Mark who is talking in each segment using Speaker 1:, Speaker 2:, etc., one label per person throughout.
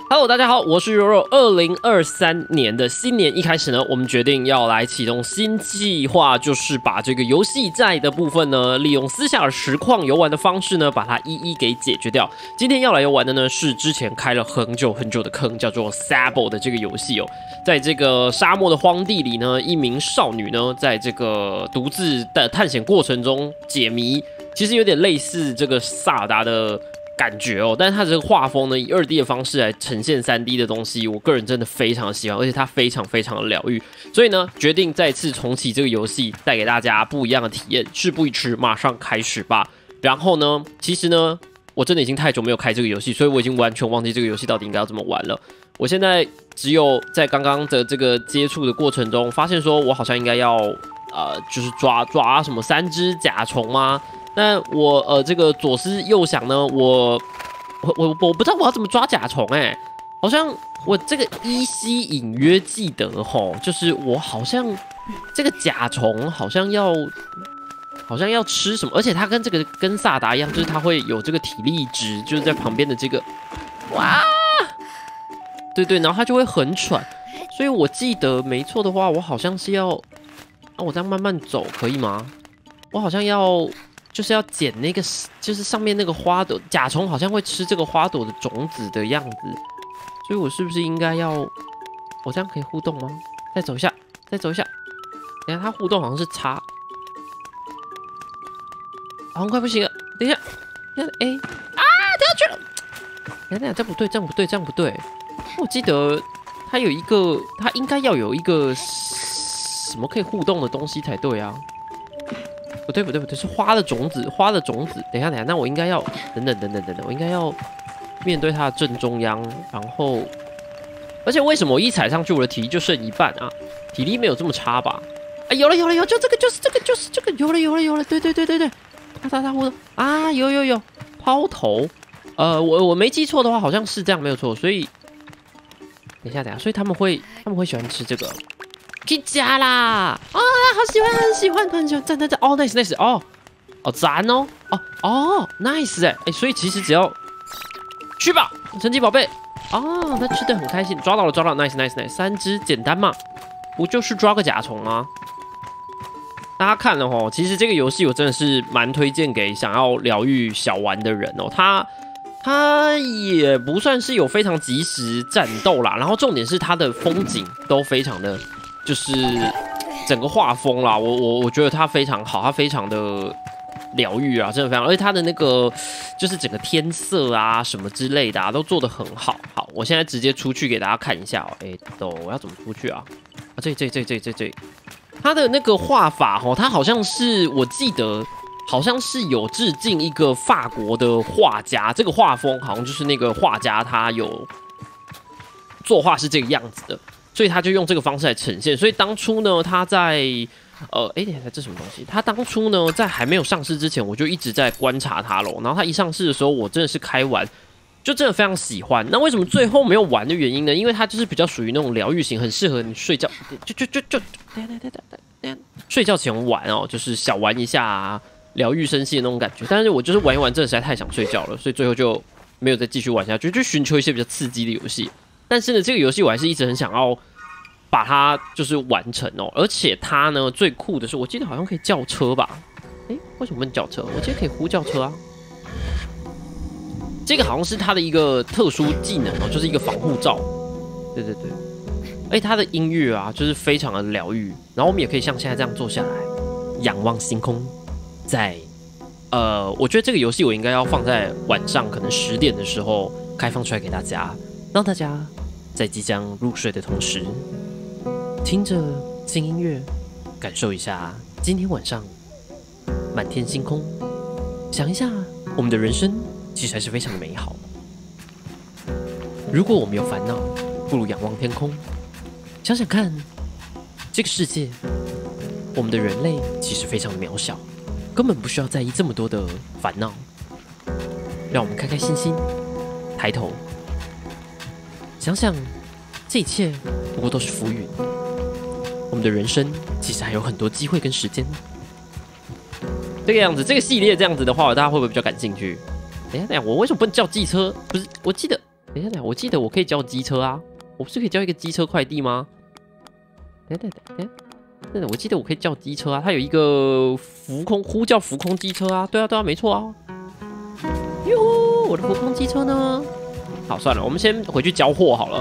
Speaker 1: Hello， 大家好，我是柔柔。2023年的新年一开始呢，我们决定要来启动新计划，就是把这个游戏债的部分呢，利用私下的实况游玩的方式呢，把它一一给解决掉。今天要来游玩的呢，是之前开了很久的坑，叫做 Sable 的这个游戏哦。在这个沙漠的荒地里呢，一名少女呢，在这个独自的探险过程中解谜，其实有点类似这个萨尔达的感觉哦，但是它这个画风呢，以2D 的方式来呈现3D 的东西，我个人真的非常的喜欢，而且它非常的疗愈，所以呢，决定再次重启这个游戏，带给大家不一样的体验。事不宜迟，马上开始吧。然后呢，其实呢，我真的已经太久没有开这个游戏，所以我已经完全忘记这个游戏到底应该要怎么玩了。我现在只有在刚刚的这个接触的过程中，发现说我好像应该要就是抓什么3只甲虫吗？那我这个左思右想呢，我不知道我要怎么抓甲虫哎，好像我这个依稀隐约记得吼，就是我好像这个甲虫好像要吃什么，而且它跟萨达一样，就是它会有这个体力值，就是在旁边的这个哇，对，然后它就会很喘，所以我记得没错的话，我好像是要我这样慢慢走可以吗？我好像就是要捡那个，就是上面那个花朵，甲虫好像会吃这个花朵的种子的样子，所以我是不是应该要，我这样可以互动吗？再走一下，等一下它互动好像是叉，好像快不行了，等一下，跳下去了，等一下，这样不对，我记得它应该要有一个什么可以互动的东西才对啊。不对，是花的种子。等一下，那我应该要等，我应该要面对它的正中央，然后，而且为什么我一踩上去，我的体力就剩1半啊？体力没有这么差吧？啊，有了，就这个，就是这个，有了，对，它互动啊，有抛投，我没记错的话，好像是这样，没有错，所以，等一下，所以他们会喜欢吃这个。可以加啦！啊，好喜欢，很喜欢，赞！哦 ，nice， 哦，赞哦，nice 哎，所以其实只要去吧，神奇宝贝哦，他吃的很开心，抓到了 ，nice， 3只简单嘛，不就是抓个甲虫吗？大家看了哦，其实这个游戏我真的是蛮推荐给想要疗愈小玩的人哦，它也不算是有非常即时战斗啦，然后重点是它的风景都非常的。就是整个画风啦，我觉得它非常好，它非常的疗愈啊，真的非常，而且它的那个就是整个天色啊什么之类的啊，都做得很好。好，我现在直接出去给大家看一下哦。我要怎么出去啊？这，它的那个画法哦，它好像是我记得好像是有致敬一个法国的画家，这个画风好像就是那个画家他有作画是这个样子的。所以他就用这个方式来呈现。所以当初呢，他在这什么东西？他当初呢，在还没有上市之前，我就一直在观察他咯。然后他一上市的时候，我真的是开玩，就真的非常喜欢。那为什么最后没有玩的原因呢？因为它就是比较属于那种疗愈型，很适合你睡觉，睡觉前玩哦，就是小玩一下啊，疗愈身心的那种感觉。但是我就是玩一玩，真的实在太想睡觉了，所以最后就没有再继续玩下去，就寻求一些比较刺激的游戏。但是呢，这个游戏我还是一直很想要把它就是完成哦，而且它呢最酷的是，我记得好像可以叫车吧？为什么不能叫车？我记得可以呼叫车啊。这个好像是它的一个特殊技能哦，就是一个防护罩。对，它的音乐啊，就是非常的疗愈。然后我们也可以像现在这样坐下来，仰望星空。我觉得这个游戏我应该要放在晚上，可能10点的时候开放出来给大家，让大家在即将入睡的同时，听着轻音乐，感受一下今天晚上满天星空，想一下我们的人生其实还是非常的美好。如果我们有烦恼，不如仰望天空，想想看，这个世界，我们的人类其实非常的渺小，根本不需要在意这么多的烦恼。让我们开开心心，抬头，想想这一切不过都是浮云。我们的人生其实还有很多机会跟时间。这个样子，这个系列这样子的话，大家会不会比较感兴趣？等一下，我为什么不能叫机车？不是，我记得，等等一下，我记得我可以叫机车啊，我不是可以叫一个机车快递吗？等一下，真的，我记得我可以叫机车啊，它有一个呼叫浮空机车啊，对啊，没错啊。哟呼，我的浮空机车呢？好，算了，我们先回去交货好了。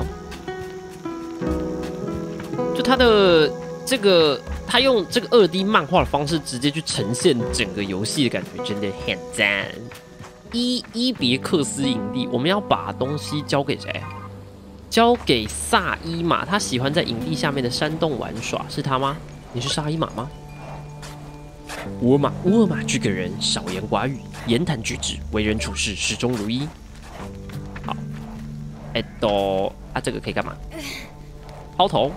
Speaker 1: 就它的这个，它用这个2D 漫画的方式直接去呈现整个游戏的感觉，真的很赞。伊别克斯营地，我们要把东西交给谁？交给萨伊玛，他喜欢在营地下面的山洞玩耍，是他吗？你是萨伊玛吗？乌尔玛这个人少言寡语，言谈举止、为人处事始终如一。好，这个可以干嘛？抛头。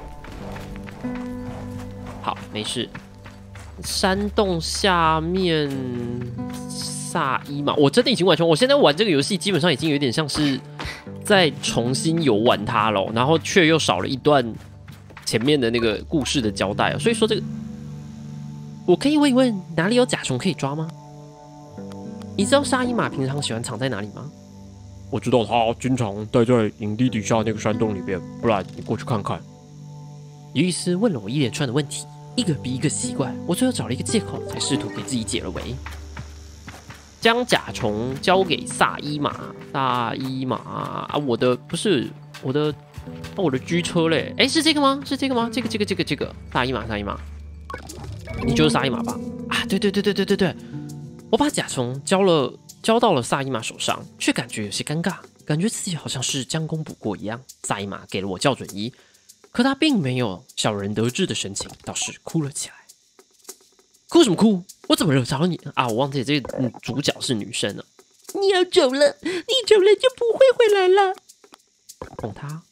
Speaker 1: 好，没事。山洞下面萨伊玛，我真的已经完全，我现在玩这个游戏基本上已经有点像是在重新游玩它了，然后却又少了一段前面的那个故事的交代，所以说这个，我可以问一问哪里有甲虫可以抓吗？你知道萨伊玛平常喜欢藏在哪里吗？我知道他经常待在营地底下那个山洞里边，不然你过去看看。尤伊斯问了我一连串的问题，一个比一个奇怪，我最后找了一个借口，才试图给自己解了围。将甲虫交给萨伊玛啊！我的不是我的，我的居车嘞！哎，是这个吗？是这个吗？这个萨伊玛，你就是萨伊玛吧？啊，对，我把甲虫交到了萨伊玛手上，却感觉有些尴尬，感觉自己好像是将功补过一样。萨伊玛给了我校准仪，可他并没有小人得志的神情，倒是哭了起来。哭什么哭？我怎么惹着了你啊？我忘记这个主角是女生了。你要走了，你走了就不会回来了。哄他？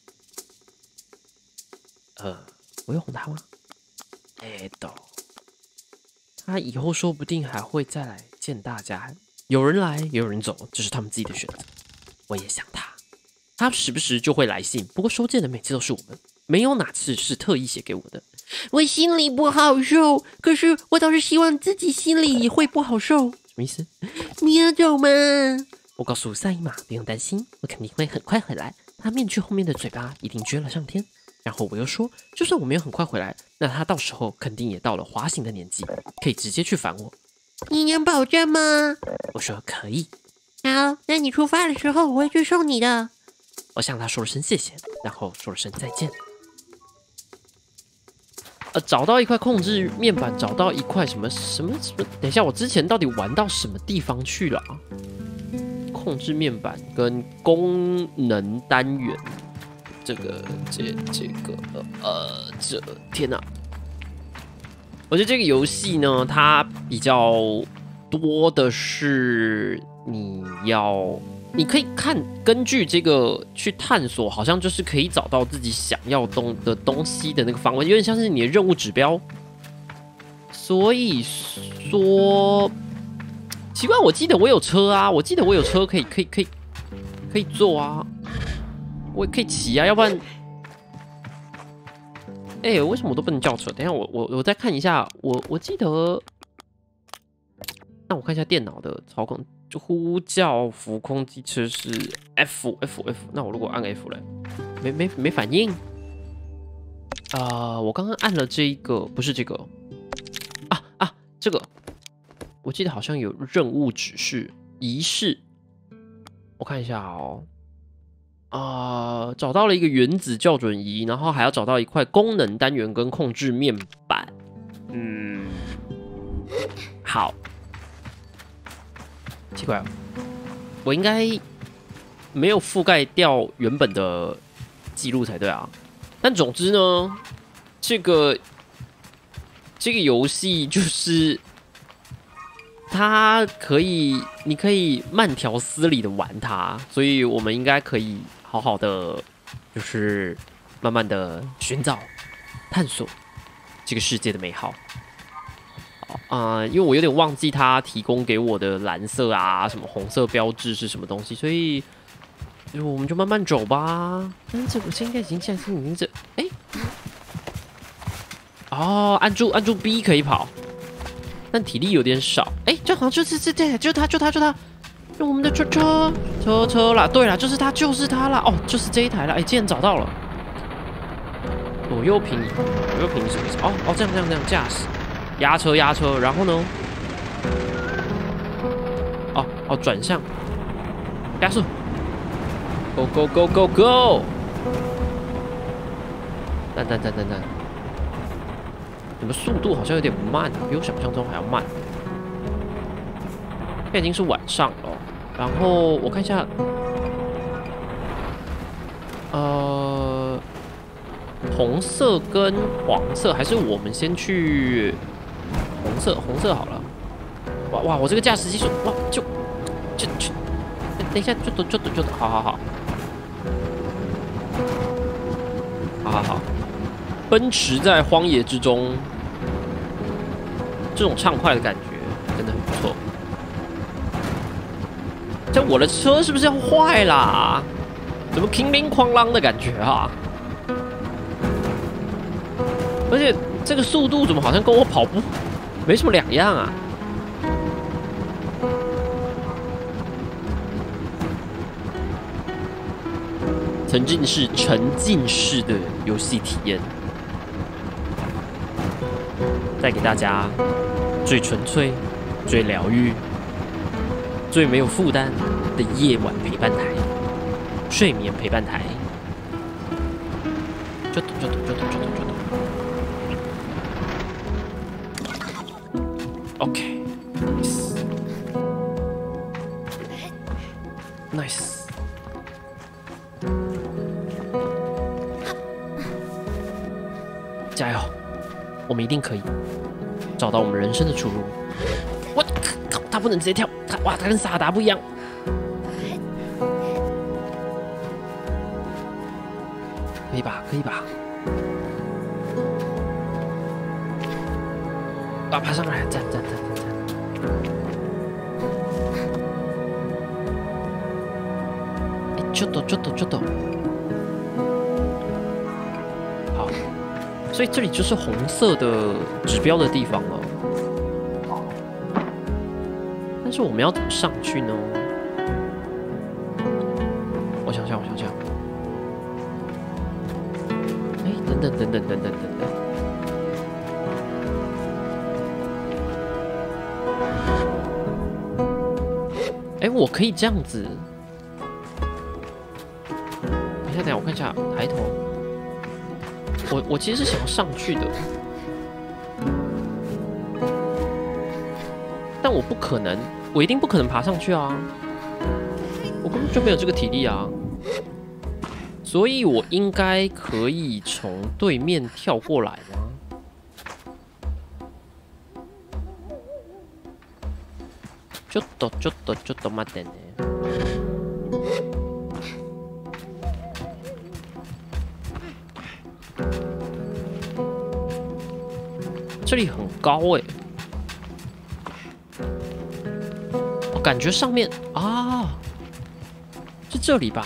Speaker 1: 我有哄他吗？他以后说不定还会再来见大家。有人来，也有人走，这是他们自己的选择。我也想他时不时就会来信，不过收件的每次都是我们，没有哪次是特意写给我的。我心里不好受，可是我倒是希望自己心里也会不好受。什么意思？你要走吗？我告诉萨伊玛不用担心，我肯定会很快回来。他面具后面的嘴巴一定撅了上天。然后我又说，就算我没有很快回来，那他到时候肯定也到了滑行的年纪，可以直接去烦我。你能保证吗？我说可以。好，那你出发的时候我会去送你的。我向他说了声谢谢，然后说了声再见。找到一块控制面板，找到一块什么？等一下，我之前到底玩到什么地方去了啊？控制面板跟功能单元，天哪！我觉得这个游戏呢，它比较多的是你可以根据这个去探索，好像就是可以找到自己想要的东西的那个方位，有点像是你的任务指标。所以说，奇怪，我记得我有车啊，我记得我有车可以坐啊，我也可以骑啊，要不然，为什么我都不能叫车？等一下我再看一下，我记得，那我看一下电脑的操控。就呼叫浮空机车是 F， 那我如果按 F 嘞，没反应。我刚刚按了这一个，不是这个这个，我记得好像有任务指示仪式，我看一下哦。找到了一个原子校准仪，然后还要找到一块功能单元跟控制面板。好。奇怪，我应该没有覆盖掉原本的记录才对啊。但总之呢，这个游戏就是你可以慢条斯理的玩它，所以我们应该可以好好的，就是慢慢的寻找、探索这个世界的美好。因为我有点忘记它提供给我的蓝色啊、什么红色标志是什么东西，所以我们就慢慢走吧。但是这个应该已经现在是已经按住 B 可以跑，但体力有点少。这好像就是他。 我们的车啦，对啦，就是它啦，哦，就是这一台啦，哎，竟然找到了。左右平是什么意思？哦，这样驾驶，压车，然后呢？哦，转向，加速 ，Go！ 等，你们速度好像有点慢啊，比我想象中还要慢。现在已经是晚上了，然后我看一下，红色跟黄色，还是我们先去红色好了。哇，我这个驾驶技术，哇，就，等一下，就等，好，奔驰在荒野之中，这种畅快的感觉真的很不错。这我的车是不是要坏啦？怎么乒铃哐啷的感觉啊？而且这个速度怎么好像跟我跑步没什么两样啊？沉浸式的游戏体验，带给大家最纯粹、最疗愈、最没有负担的夜晚陪伴台，睡眠陪伴台。就等。OK，nice。加油，我们一定可以找到我们人生的出路。我靠，他不能直接跳，他跟萨达不一样。可以吧？爬上来，站。ちょっと。好，所以这里就是红色的指标的地方了。但是我们要怎么上去呢？我想想。哎，等。哎，我可以这样子。等一下，我看一下，抬头。我其实是想要上去的，但我不可能，我一定不可能爬上去啊！我根本就没有这个体力啊！所以我应该可以从对面跳过来吗？ちょっと待ってね。这里很高哎，我感觉上面啊，是这里吧？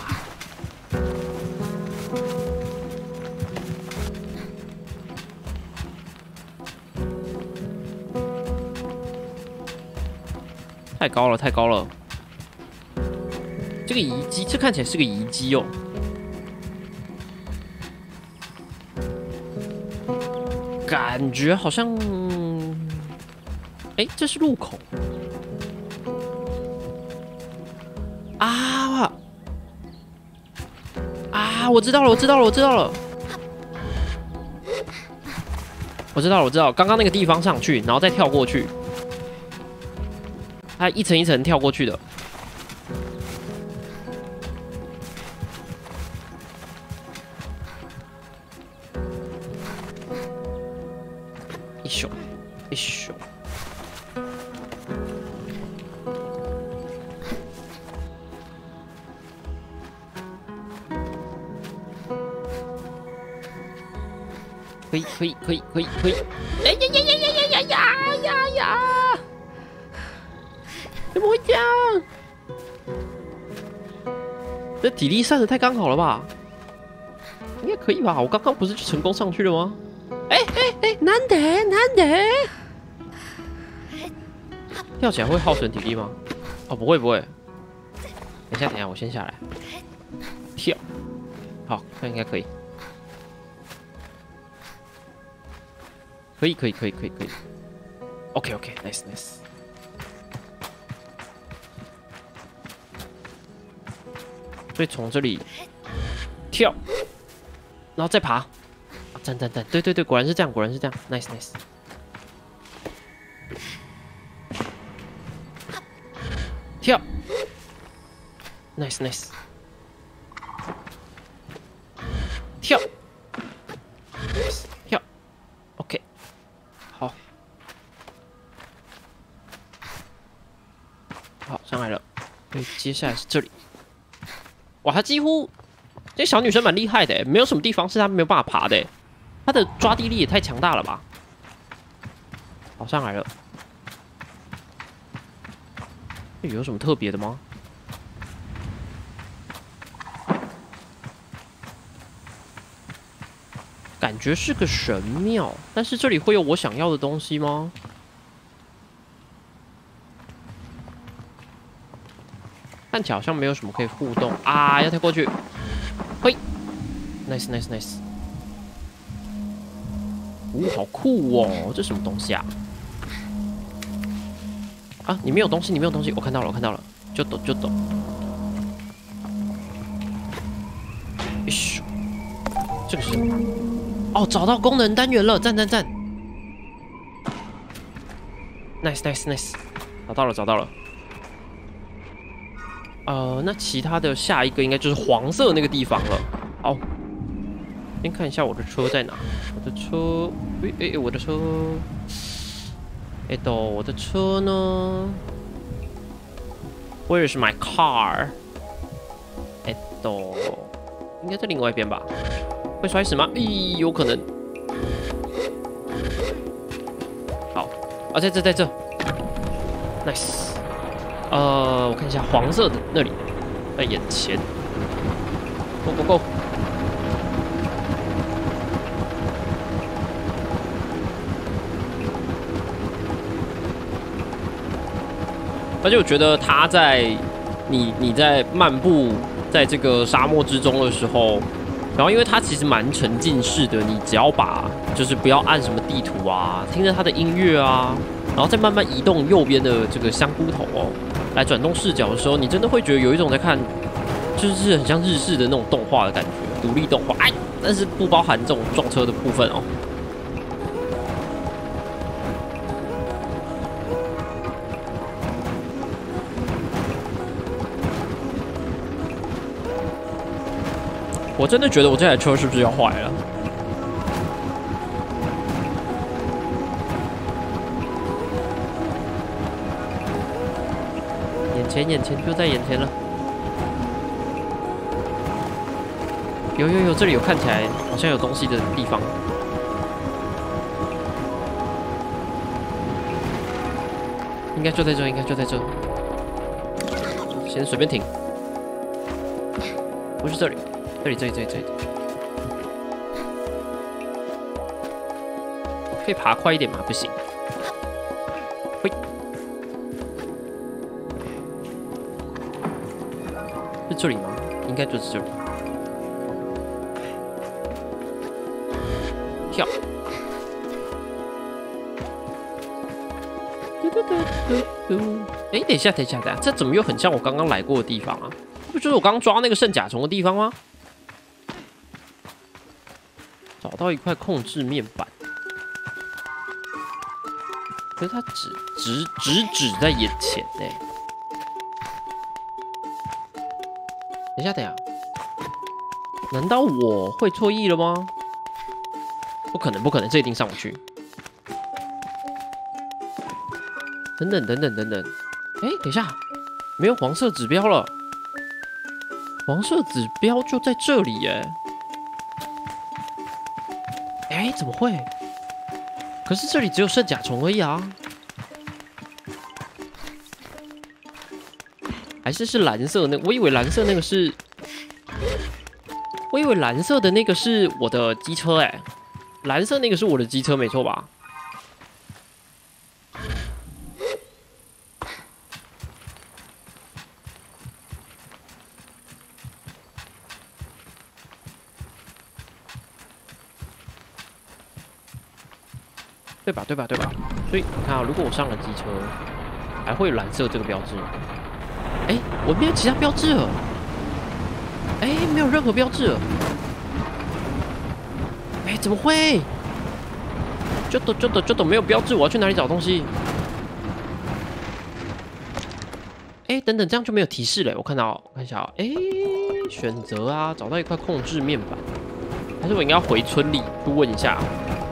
Speaker 1: 太高了！这个遗迹，这看起来是个遗迹哦。感觉好像，哎，这是入口啊！我知道了，刚刚那个地方上去，然后再跳过去，它一层一层跳过去的。一宿。可以！哎呀！怎么会这样？这体力算得太刚好了吧？应该可以吧？我刚刚不是就成功上去了吗？哎，难得！跳起来会耗损体力吗？哦，不会。 等一下，等一下，我先下来，跳，好，这应该可以，可以，OK，nice，所以从这里跳，然后再爬，站，对，果然是这样，nice，跳。nice， 跳 ，nice， 跳 ，OK， 好，上来了，所以接下来是这里。哇，她几乎这小女生蛮厉害的，没有什么地方是她没有办法爬的，她的抓地力也太强大了吧！好，上来了，有什么特别的吗？感觉是个神庙，但是这里会有我想要的东西吗？看起来好像没有什么可以互动啊！要跳过去，嘿 ，nice， 好酷哦！这什么东西啊？啊，里面有东西，我看到了，就抖，咻，这个是什么？哦，找到功能单元了，赞！nice， 找到了。那其他的下一个应该就是黄色那个地方了。好，先看一下我的车在哪。我的车呢 ？Where is my car？ 应该在另外一边吧？会摔死吗？咦，有可能。好，在这，nice。我看一下黄色的那里，在眼前。Go！ 而且我觉得他在你在漫步在这个沙漠之中的时候。然后，因为它其实蛮沉浸式的，你只要就是不要按什么地图啊，听着它的音乐啊，然后再慢慢移动右边的这个香菇头哦，来转动视角的时候，你真的会觉得有一种在看，就是很像日式的那种动画的感觉，独立动画，但是不包含这种撞车的部分哦。我真的觉得我这台车是不是要坏了？眼前就在眼前了。有，这里有看起来好像有东西的地方。应该就在这。先随便停。不是这里。这里，可以爬快一点吗？不行。喂，是这里吗？应该就是这里。跳。哎，等一下，这怎么又很像我刚刚来过的地方啊？不就是我刚刚抓那个圣甲虫的地方吗？找到一块控制面板，可是它只在眼前呢。等一下，难道我会错意了吗？不可能，这一定上不去。等等，哎，等一下，没有黄色指标了，黄色指标就在这里耶。哎，怎么会？可是这里只有圣甲虫而已啊！还是蓝色那个？我以为蓝色那个是，我以为蓝色的那个是我的机车哎，蓝色那个是我的机车没错吧？ 对吧？对吧？对吧？所以你看啊，如果我上了机车，还会有蓝色这个标志。哎，我没有其他标志了。哎，没有任何标志了。哎，怎么会？就没有标志，我要去哪里找东西？哎，等等，这样就没有提示了。我看一下啊，哎，选择啊，找到一块控制面板，还是我应该要回村里去问一下？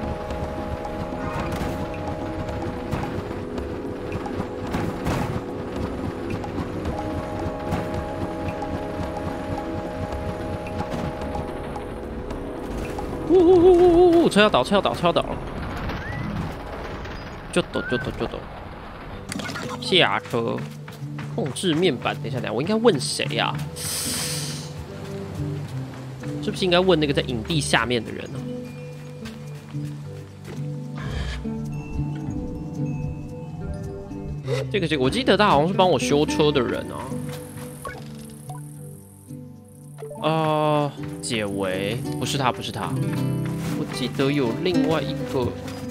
Speaker 1: 呜！车要倒，车要倒，车要倒了！就抖。下车，控制面板。等一下，我应该问谁呀？是不是应该问那个在营地下面的人呢？这个，我记得他好像是帮我修车的人啊。解围，不是他。我记得有另外一个。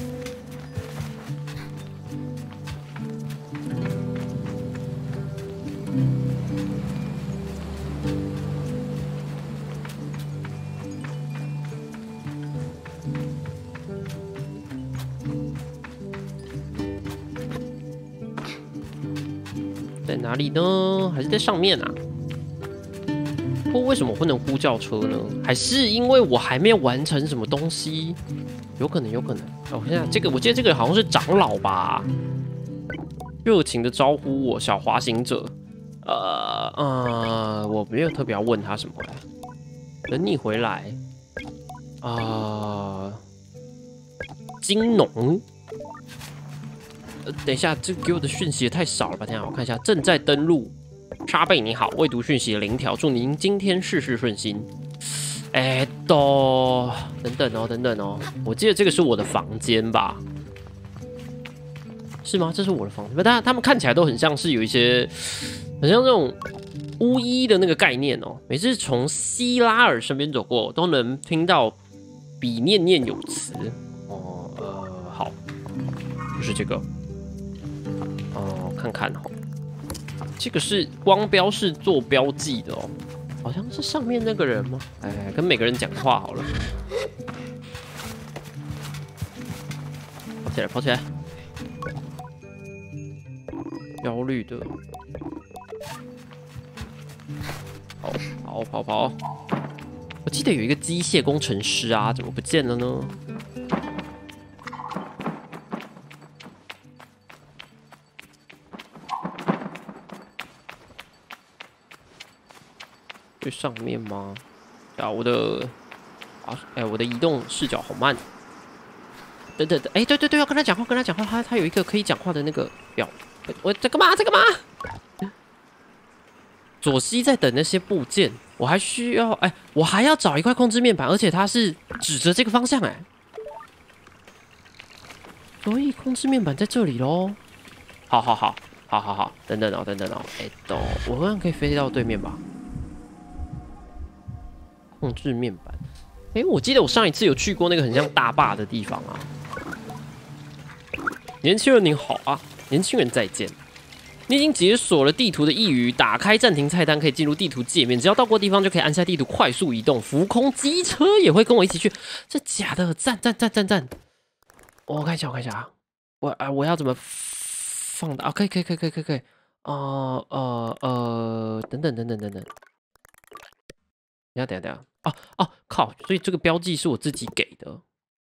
Speaker 1: 在哪里呢？还是在上面啊？不过为什么我不能呼叫车呢？还是因为我还没有完成什么东西？有可能。哦，现在这个，我记得这个好像是长老吧？热情的招呼我，小滑行者。我没有特别要问他什么。等你回来。金农。等一下，这给我的讯息也太少了吧？等一下，我看一下，正在登录。沙贝你好，未读讯息0条，祝您今天事事顺心。等等哦，我记得这个是我的房间吧？是吗？这是我的房间，但他们看起来都很像是有一些，很像那种巫医的那个概念哦。每次从希拉尔身边走过，都能听到笔念念有词。好，就是这个。看看哦，这个是光标是做标记的哦，好像是上面那个人吗？跟每个人讲话好了。跑起来！焦虑的，跑！我记得有一个机械工程师啊，怎么不见了呢？最上面吗？我的移动视角好慢。等，对，要跟他讲话，他有一个可以讲话的那个表。我在干嘛？左西在等那些部件，我还需要我还要找一块控制面板，而且它是指着这个方向所以控制面板在这里咯。好，等等哦，我好像可以飞到对面吧？控制面板，我记得我上一次有去过那个很像大坝的地方啊。年轻人您好啊，年轻人再见。你已经解锁了地图的一隅，打开暂停菜单可以进入地图界面，只要到过地方就可以按下地图快速移动。浮空机车也会跟我一起去，这假的？赞！我看一下啊，我要怎么放的啊？可以。等等。等下。靠！所以这个标记是我自己给的。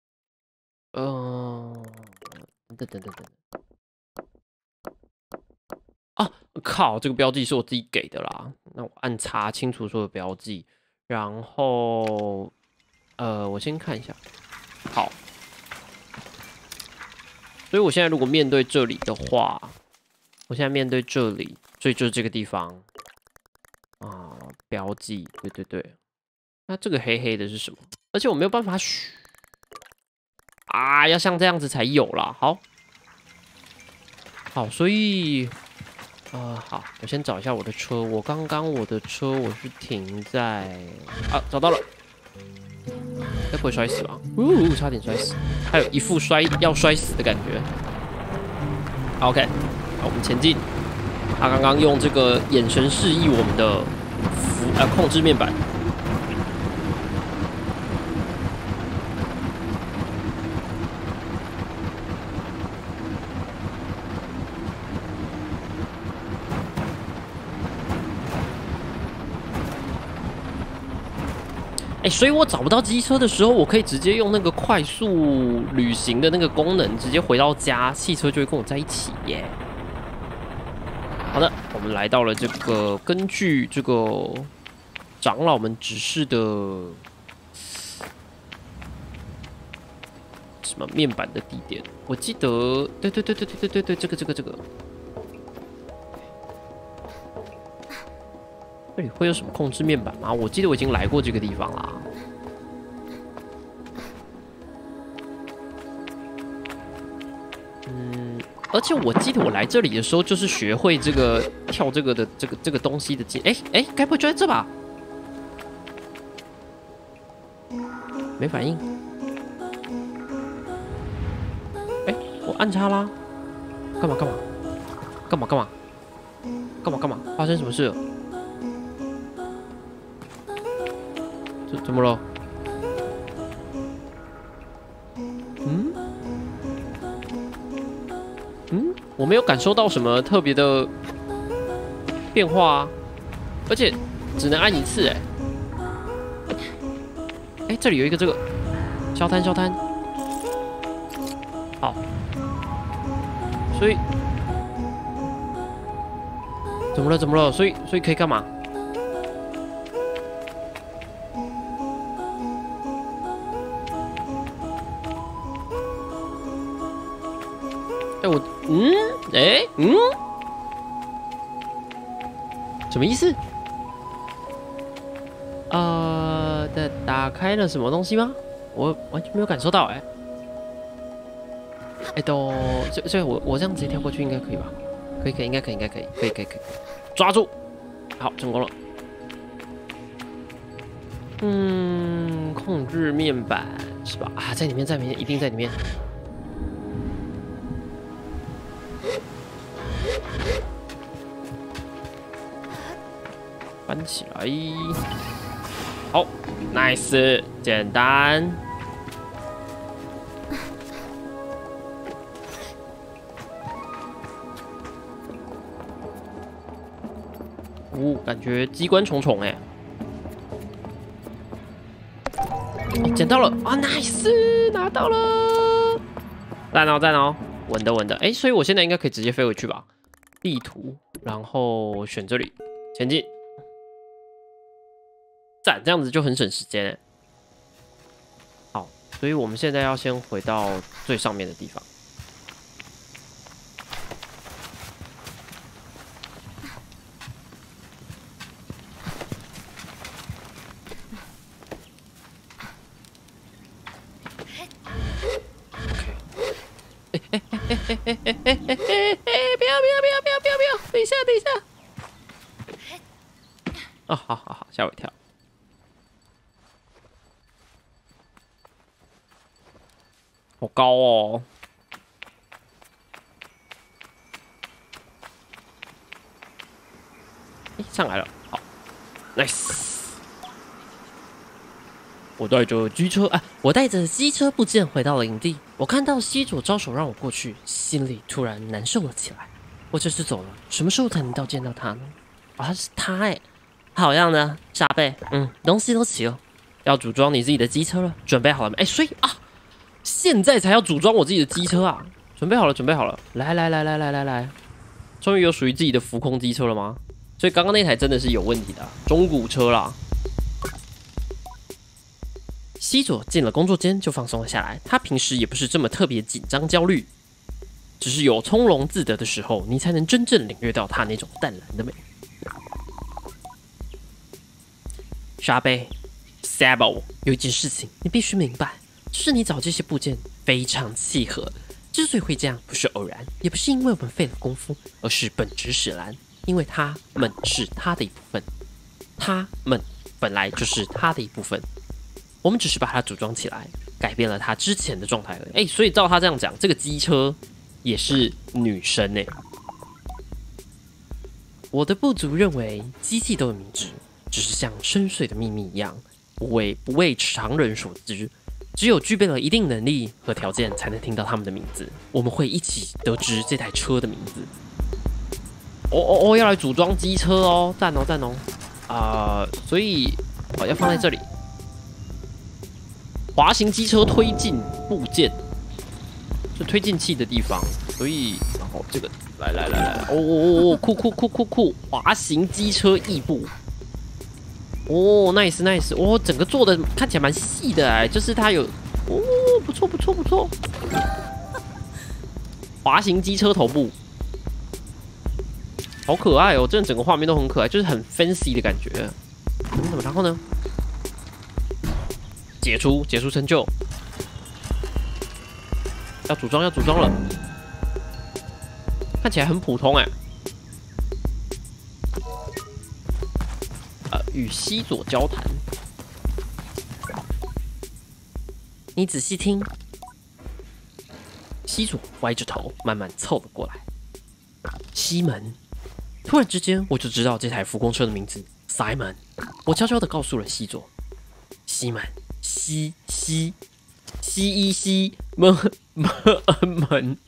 Speaker 1: 等。靠！这个标记是我自己给的啦。那我按查清楚所有标记，然后我先看一下。好，所以我现在如果面对这里的话，我现在面对这里，所以就是这个地方标记，对。那这个黑黑的是什么？而且我没有办法选要像这样子才有啦。好，所以好，我先找一下我的车。我的车我是停在找到了。 该不会摔死吧？差点摔死，还有一副要摔死的感觉。OK， 好，我们前进。他刚刚用这个眼神示意我们的控制面板。所以我找不到机车的时候，我可以直接用那个快速旅行的那个功能，直接回到家，汽车就会跟我在一起耶。好的，我们来到了这个根据这个长老们指示的什么面板的地点。我记得，对，这个。这里会有什么控制面板吗？我记得我已经来过这个地方啦。而且我记得我来这里的时候，就是学会这个跳这个的这个东西的技。该不会就在这吧？没反应。我按叉啦。干嘛？发生什么事了？怎么了？我没有感受到什么特别的变化啊，而且只能按一次这里有一个这个消摊，好，所以怎么了？所以可以干嘛？什么意思？打开了什么东西吗？我完全没有感受到所以我这样直接跳过去应该可以吧？可以，应该可以，抓住，好，成功了。控制面板是吧？在里面，一定在里面。搬起来，好 ，nice， 简单。感觉机关重重捡到了啊 ，nice， 拿到了，赞哦，稳的。所以我现在应该可以直接飞回去吧？地图，然后选这里，前进。这样子就很省时间好，所以我们现在要先回到最上面的地方。不要！等一下！好，吓我一跳。好高哦！上来了，好 ，nice。我带着机车部件回到了营地。我看到西佐招手让我过去，心里突然难受了起来。我这次走了，什么时候才能见到他呢？是他好样的，沙贝。东西都齐了，要组装你自己的机车了，准备好了没？所以现在才要组装我自己的机车啊！准备好了，来，终于有属于自己的浮空机车了吗？所以刚刚那台真的是有问题的中古车啦。西佐进了工作间就放松了下来，他平时也不是这么特别紧张焦虑，只是有从容自得的时候，你才能真正领略到他那种淡然的美。沙贝 ，Sabo， 有一件事情你必须明白。就是你找这些部件非常契合，之所以会这样，不是偶然，也不是因为我们费了功夫，而是本质使然，因为他们是他的一部分，他们本来就是他的一部分。 我们只是把它组装起来，改变了它之前的状态而已。所以照他这样讲，这个机车也是女生欸。我的部族认为机器都有名字，只是像深邃的秘密一样，不为常人所知。只有具备了一定能力和条件，才能听到他们的名字。我们会一起得知这台车的名字。要来组装机车哦，赞哦赞哦！所以要放在这里。滑行机车推进部件，是推进器的地方。所以，然后这个来，酷！滑行机车翼部。nice！整个做的看起来蛮细的就是它有不错。滑行机车头部，好可爱哦！真的整个画面都很可爱，就是很 fancy 的感觉。然后呢？解除成就，要组装了，看起来很普通与西佐交谈，你仔细听。西佐歪着头，慢慢凑了过来。西门，突然之间我就知道这台浮空车的名字 ，Simon。我悄悄地告诉了西佐，西门，西门。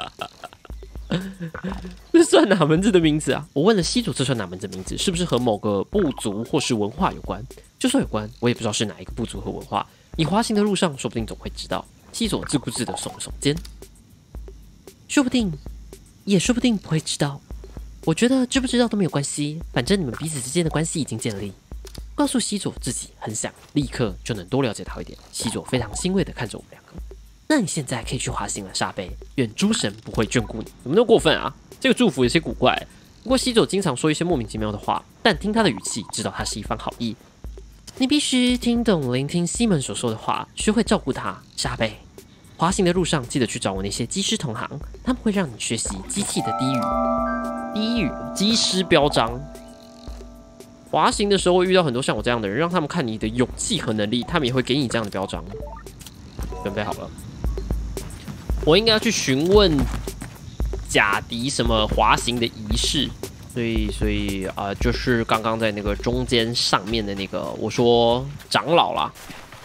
Speaker 1: 这算哪门子的名字啊？我问了西佐，这算哪门子的名字？是不是和某个部族或是文化有关？就算有关，我也不知道是哪一个部族和文化。你滑行的路上，说不定总会知道。西佐自顾自地耸了耸肩，说不定不会知道。我觉得知不知道都没有关系，反正你们彼此之间的关系已经建立。告诉西佐自己很想立刻就能多了解他一点。西佐非常欣慰地看着我们两个。那你现在可以去滑行了，沙贝。愿诸神不会眷顾你。怎么那么过分啊？这个祝福有些古怪。不过西佐经常说一些莫名其妙的话，但听他的语气，知道他是一番好意。你必须听懂、聆听西门所说的话，学会照顾他，沙贝。滑行的路上，记得去找我那些机师同行，他们会让你学习机器的低语。机师标章。滑行的时候会遇到很多像我这样的人，让他们看你的勇气和能力，他们也会给你这样的标章。准备好了，我应该要去询问贾迪什么滑行的仪式，所以就是刚刚在那个中间上面的那个，我说长老啦。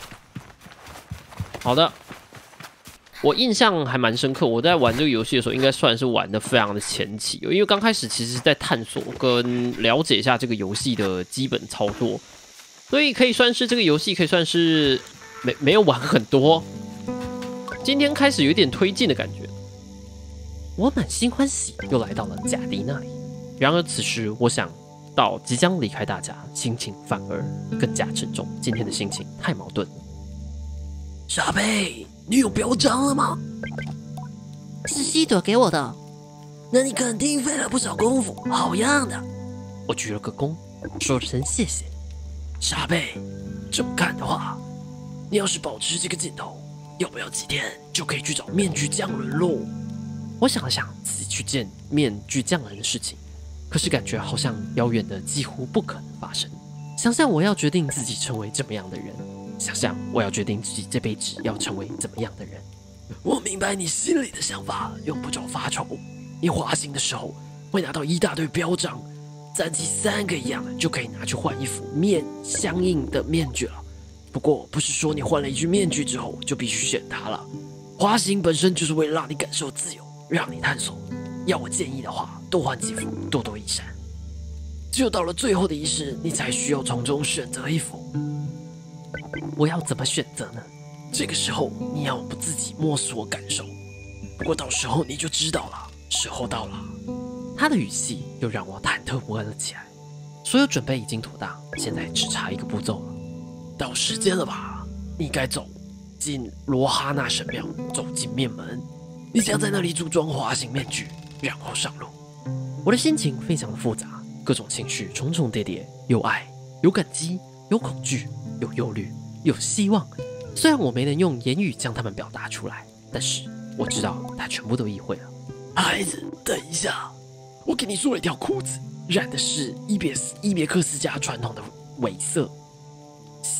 Speaker 1: 好的，我印象还蛮深刻。我在玩这个游戏的时候，应该算是玩的非常的前期，因为刚开始其实是在探索跟了解一下这个游戏的基本操作，所以可以算是这个游戏可以算是没有玩很多。今天开始有点推进的感觉，我满心欢喜，又来到了贾迪那里。然而此时，我想到即将离开大家，心情反而更加沉重。今天的心情太矛盾了。沙贝，你有标章了吗？
Speaker 2: 是西朵给我的。
Speaker 3: 那你肯定费了不少功夫，好样的！
Speaker 1: 我鞠了个躬，说了声谢谢。
Speaker 3: 沙贝，这么看的话，你要是保持这个劲头，要不要几天就可以去找面具匠人喽？
Speaker 1: 我想了想自己去见面具匠人的事情，可是感觉好像遥远的几乎不可能发生。想想我要决定自己成为怎么样的人，想想我要决定自己这辈子要成为怎么样的人。
Speaker 3: 我明白你心里的想法，用不着发愁。你滑行的时候会拿到一大堆标章，3级3个一样的就可以拿去换一副相应的面具了。不过不是说你换了一具面具之后就必须选它了，滑行本身就是为了让你感受自由，让你探索。要我建议的话，多换几副，多多益善。只有到了最后的仪式，你才需要从中选择一副。
Speaker 1: 我要怎么选择呢？
Speaker 3: 这个时候你要不自己摸索感受，不过到时候你就知道了。时候到了。
Speaker 1: 他的语气又让我忐忑不安了起来。所有准备已经妥当，现在只差一个步骤了。
Speaker 3: 到时间了吧？你该走进罗哈纳神庙，走进面门。你将在那里组装滑行面具，然后上路。
Speaker 1: 我的心情非常的复杂，各种情绪重重叠叠，有爱，有感激，有恐惧，有忧虑，有希望。虽然我没能用言语将它们表达出来，但是我知道他全部都意会了。
Speaker 3: 孩子，等一下，我给你做了一条裤子，染的是伊别克斯家传统的尾色，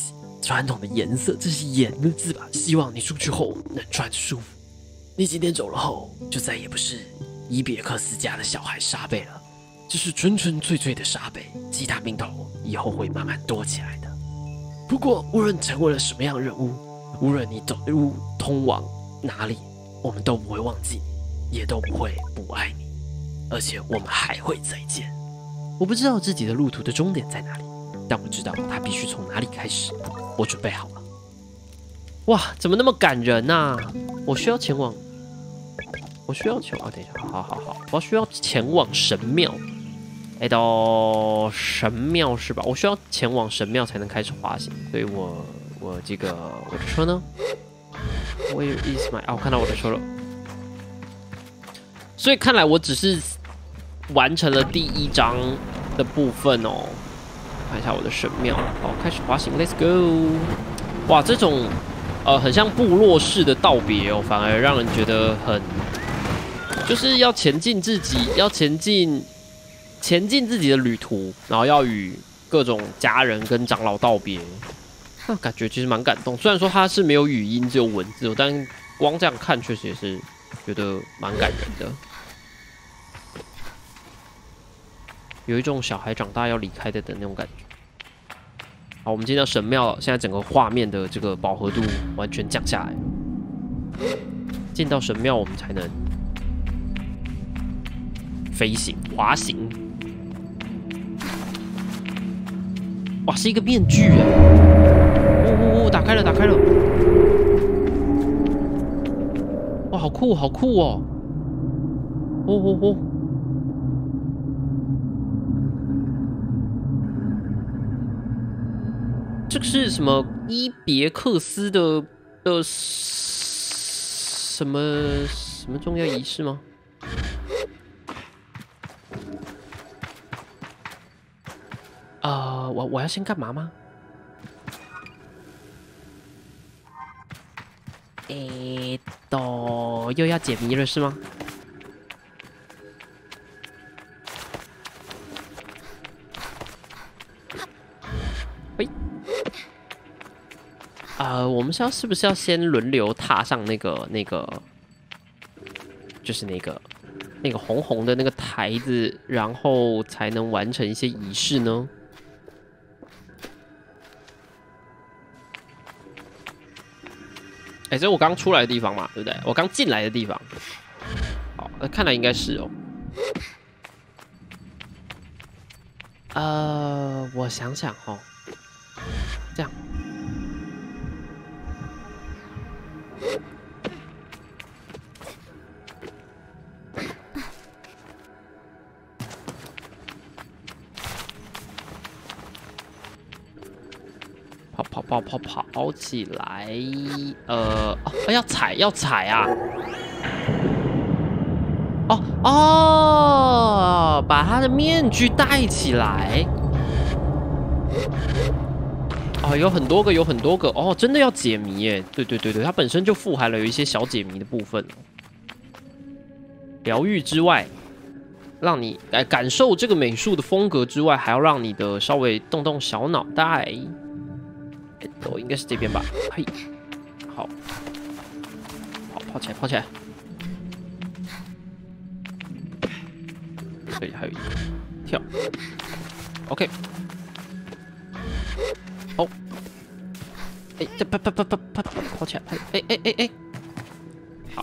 Speaker 3: 传统的颜色，这是颜的字吧？希望你出去后能穿着舒服。你今天走了后，就再也不是伊别克斯家的小孩沙贝了，这是纯纯粹粹的沙贝。其他兵头以后会慢慢多起来的。不过，无论成为了什么样的人物，无论你走路通往哪里，我们都不会忘记你，也都不会不爱你，而且我们还会再见。我不知道自己的路途的终点在哪里，但我知道它必须从哪里开始。我准备好了。
Speaker 1: 哇，怎么那么感人啊？我需要前往，等一下，好，我需要前往神庙。到神庙是吧？我需要前往神庙才能开始滑行，所以我的车呢 ？Where is my？ 我看到我的车了。所以看来我只是完成了第1章的部分哦。看一下我的神庙，好，开始滑行 ，Let's go！ 哇，这种很像部落式的道别哦，反而让人觉得就是要前进自己，要前进自己的旅途，然后要与各种家人跟长老道别，那感觉其实蛮感动。虽然说它是没有语音，只有文字，但光这样看确实也是觉得蛮感人的。有一种小孩长大要离开的那种感觉。好，我们进到神庙了，现在整个画面的这个饱和度完全降下来了。进到神庙，我们才能飞行、滑行。哇，是一个面具哎！打开了！哇，好酷哦！这个是什么？伊别克斯的什么重要仪式吗？我要先干嘛吗？又要解谜了是吗？喂，我们是不是要先轮流踏上那个，就是那个红红的那个台子，然后才能完成一些仪式呢？这是我刚出来的地方嘛，对不对？我刚进来的地方。好，看来应该是哦。我想想哦，这样。跑起来！要踩啊！把他的面具戴起来。有很多个哦，真的要解谜耶！对，它本身就富含了有一些小解谜的部分。疗愈之外，让你来感受这个美术的风格之外，还要让你的稍微动动小脑袋。应该是这边吧？嘿，好，跑起来！这里还有一个跳 ，OK， 好，这跑起来，好，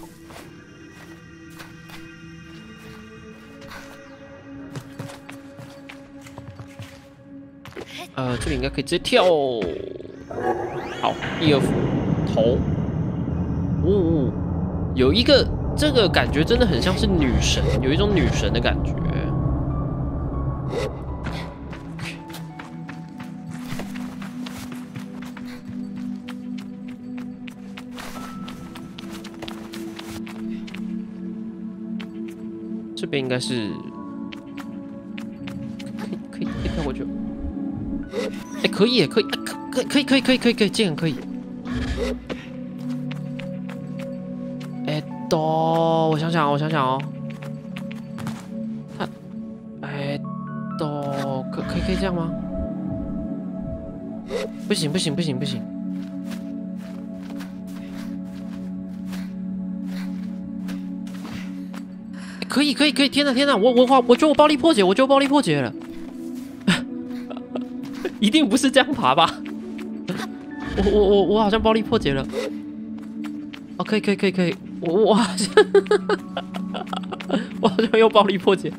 Speaker 1: 这里应该可以直接跳。好，第二幅头，有一个这个感觉真的很像是女神，有一种女神的感觉。这边应该是可以跳过去。可以，竟然可以。我想想哦，可以这样吗？不行， 可以！天哪！我觉得我暴力破解，了。一定不是这样爬吧？我好像暴力破解了。哦，可以！我好像我好像又暴力破解。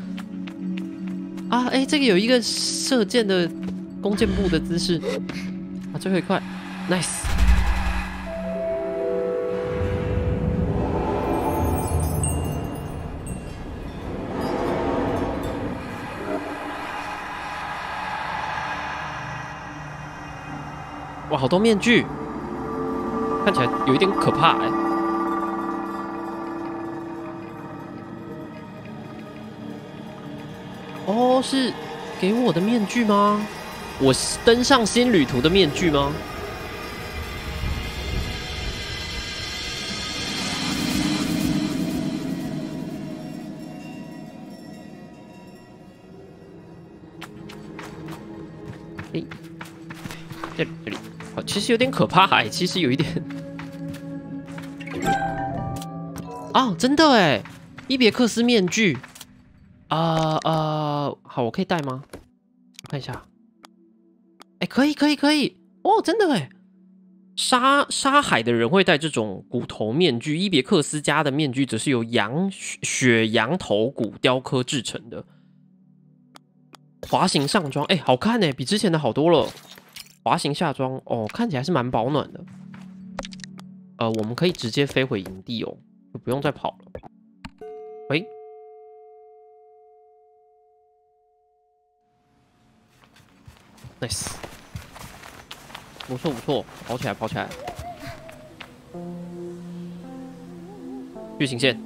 Speaker 1: 啊，这个有一个射箭的弓箭步的姿势。啊，最后一块 ，nice。哇，好多面具，看起来有一点可怕哦，是给我的面具吗？我登上新旅途的面具吗？这里。其实有点可怕其实有一点哦，真的伊别克斯面具好，我可以戴吗？我看一下，可以哦，真的沙海的人会戴这种骨头面具，伊别克斯家的面具则是由雪羊头骨雕刻制成的滑行上装，好看比之前的好多了。滑行下装哦，看起来是蛮保暖的。我们可以直接飞回营地哦，就不用再跑了。喂，nice， 不错，跑起来。剧情线。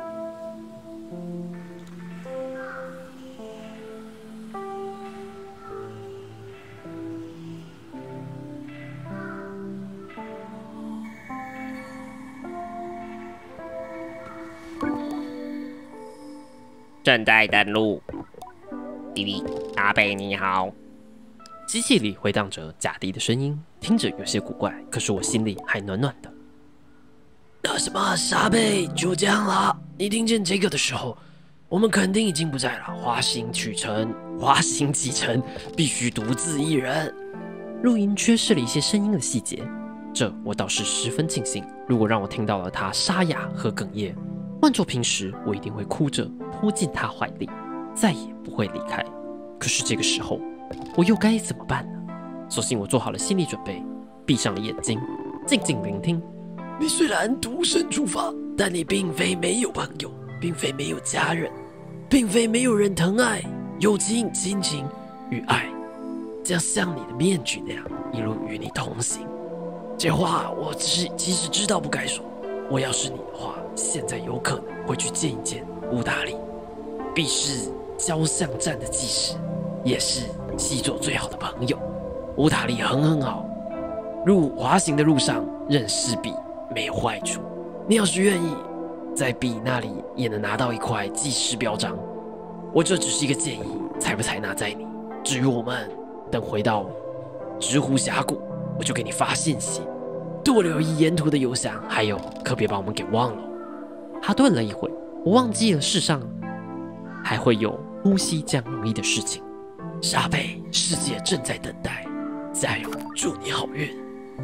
Speaker 4: 正在登录。弟弟，阿贝你好。
Speaker 1: 机器里回荡着贾迪的声音，听着有些古怪，可是我心里还暖暖的。
Speaker 3: 什么沙贝就这样了？你听见这个的时候，我们肯定已经不在了。滑行启程，必须独自一人。
Speaker 1: 录音缺失了一些声音的细节，这我倒是十分庆幸。如果让我听到了他沙哑和哽咽，换做平时，我一定会哭着扑进他怀里，再也不会离开。可是这个时候，我又该怎么办呢？索性我做好了心理准备，闭上了眼睛，静静聆听。
Speaker 3: 你虽然独身出发，但你并非没有朋友，并非没有家人，并非没有人疼爱。友情、亲情与爱，将像你的面具那样一路与你同行。这话我其实知道不该说。我要是你的话，现在有可能会去见一见乌达里，必是交相战的技师，也是西佐最好的朋友。乌达里很好，滑行的路上认识笔没有坏处。你要是愿意，在笔那里也能拿到一块技师标章。我这只是一个建议，采不采纳在你。至于我们，等回到直湖峡谷，我就给你发信息，多留意沿途的邮箱，还有可别把我们给忘了。
Speaker 1: 他顿了一会，我忘记了世上还会有呼吸这样容易的事情。
Speaker 3: 沙贝，世界正在等待，加油，祝你好运。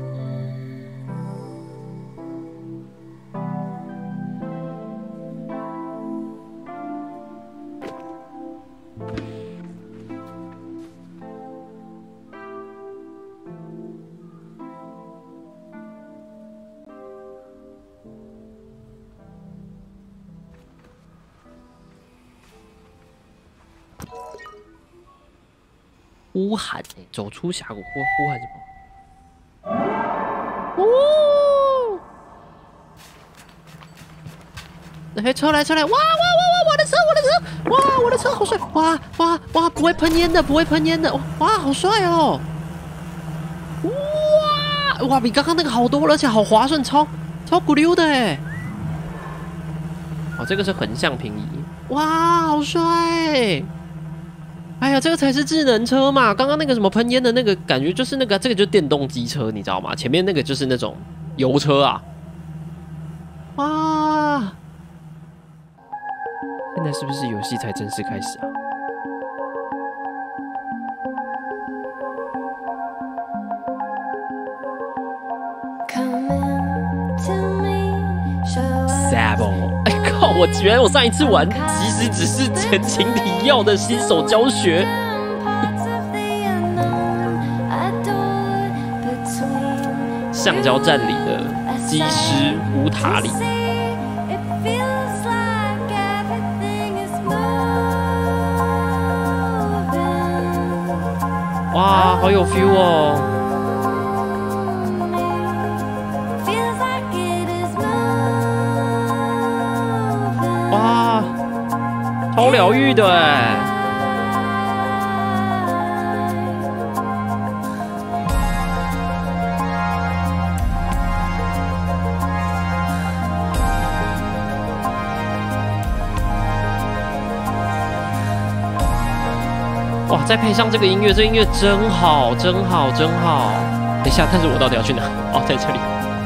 Speaker 1: 呼喊走出峡谷，呼喊什么？哦！车来！哇！我的车！哇！我的车好帅！哇！不会喷烟的！哇，好帅哦！哇！比刚刚那个好多了，而且好滑顺，超骨溜的哎！哦，这个是横向平移。哇，好帅！哎呀，这个才是智能车嘛！刚刚那个什么喷烟的那个感觉就是这个就是电动机车，你知道吗？前面那个就是那种油车啊！哇！ 现在是不是游戏才正式开始啊？哎靠！我原来我上一次玩其实只是前情提要的新手教学。橡胶站里的机师乌塔里。哇，好有 feel 哦！哇，超疗愈的哎！哇，再配上这个音乐，这音乐真好，真好，真好！等一下，但是我到底要去哪？哦，在这里。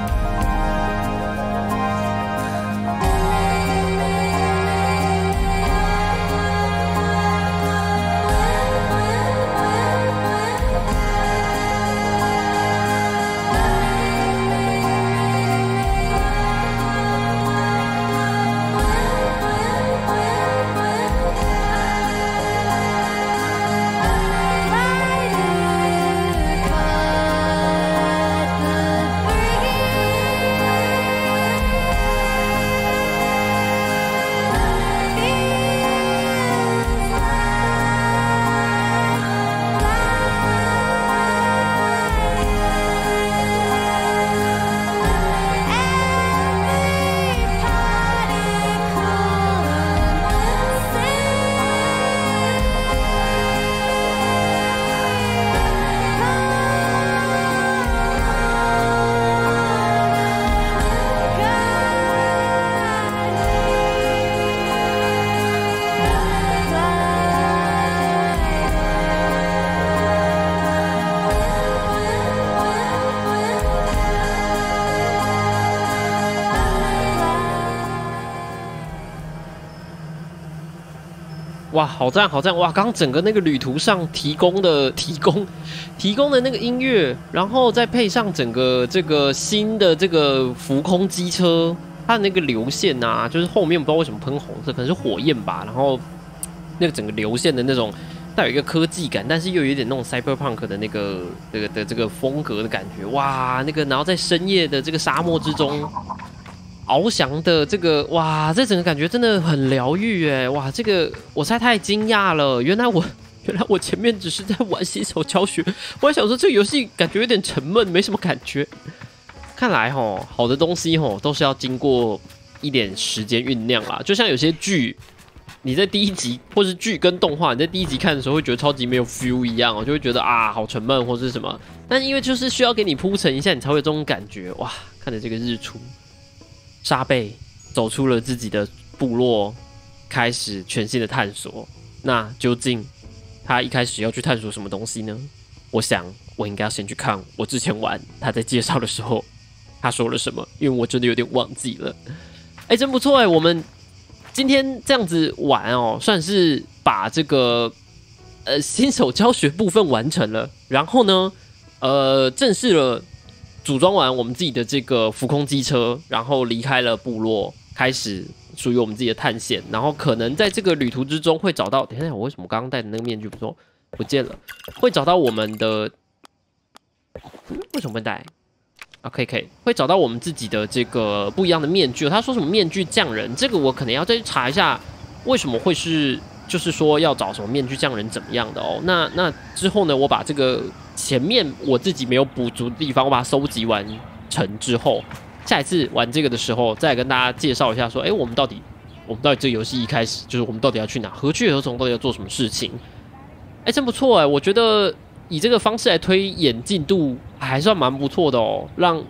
Speaker 1: 哇，好赞好赞！哇，刚刚整个那个旅途上提供的那个音乐，然后再配上整个这个新的这个浮空机车，它的那个流线啊，就是后面不知道为什么喷红色，可能是火焰吧。然后那个整个流线的那种带有一个科技感，但是又有一点那种 cyberpunk 的那个这个风格的感觉。哇，那个然后在深夜的这个沙漠之中。翱翔的这个哇，这整个感觉真的很疗愈哎！哇，这个我实在太惊讶了，原来我前面只是在玩新手教学，我还想说这个游戏感觉有点沉闷，没什么感觉。看来好的东西都是要经过一点时间酝酿啦。就像有些剧，你在第一集或是剧跟动画，你在第一集看的时候会觉得超级没有 feel 一样就会觉得啊好沉闷或是什么。但因为就是需要给你铺陈一下，你才会有这种感觉哇！看着这个日出。沙贝走出了自己的部落，开始全新的探索。那究竟他一开始要去探索什么东西呢？我想我应该要先去看我之前玩他在介绍的时候他说了什么，因为我真的有点忘记了。哎，真不错哎！我们今天这样子玩算是把这个新手教学部分完成了。然后呢，正式了。组装完我们自己的这个浮空机车，然后离开了部落，开始属于我们自己的探险。然后可能在这个旅途之中会找到，等一下，我为什么刚刚戴的那个面具不见了？会找到我们的，为什么不戴？啊，可以，会找到我们自己的这个不一样的面具。他说什么面具匠人，这个我可能要再去查一下，为什么会是，就是说要找什么面具匠人怎么样的哦？那之后呢，我把这个。前面我自己没有补足的地方，我把它收集完成之后，下一次玩这个的时候，再来跟大家介绍一下，说，我们到底这个游戏一开始就是我们到底要去哪，何去何从，到底要做什么事情？真不错我觉得以这个方式来推演进度还算蛮不错的哦，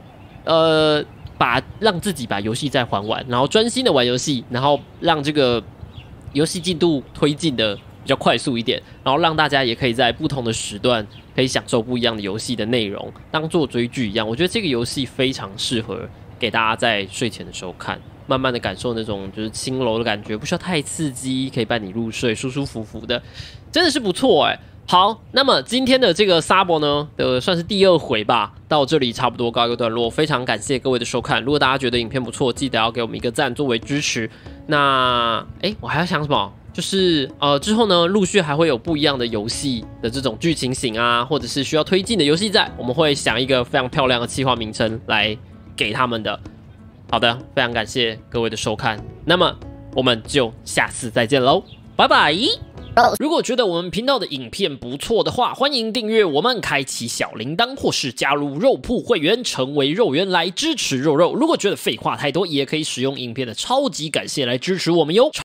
Speaker 1: 让自己把游戏再还完，然后专心的玩游戏，然后让这个游戏进度推进的比较快速一点，然后让大家也可以在不同的时段。可以享受不一样的游戏的内容，当做追剧一样。我觉得这个游戏非常适合给大家在睡前的时候看。 慢慢的感受那种就是轻柔的感觉，不需要太刺激，可以伴你入睡，舒舒服服的，真的是不错哎。好，那么今天的这个沙博呢算是第2回吧，到这里差不多告一个段落。非常感谢各位的收看，如果大家觉得影片不错，记得要给我们一个赞作为支持。那我还要想什么？就是之后呢，陆续还会有不一样的游戏的这种剧情型啊，或者是需要推进的游戏在，我们会想一个非常漂亮的企划名称来给他们的。好的，非常感谢各位的收看，那么我们就下次再见喽，拜拜。如果觉得我们频道的影片不错的话，欢迎订阅我们，开启小铃铛，或是加入肉铺会员，成为肉圆来支持肉肉。如果觉得废话太多，也可以使用影片的超级感谢来支持我们哟。